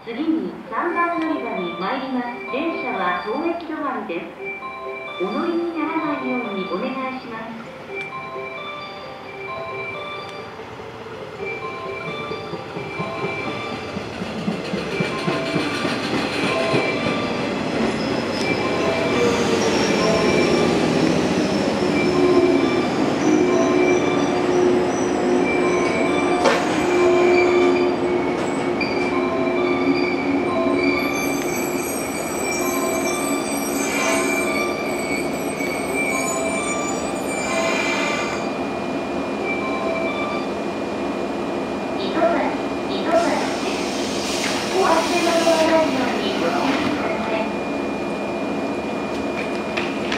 次に3番乗り場に参ります。電車は当駅止まりです。お乗りにならないようにお願いします。